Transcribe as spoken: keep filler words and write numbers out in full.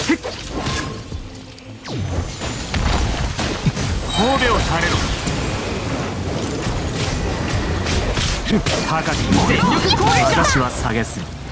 褒美を垂れろ。高き全力攻撃だ。私は下げすぎ。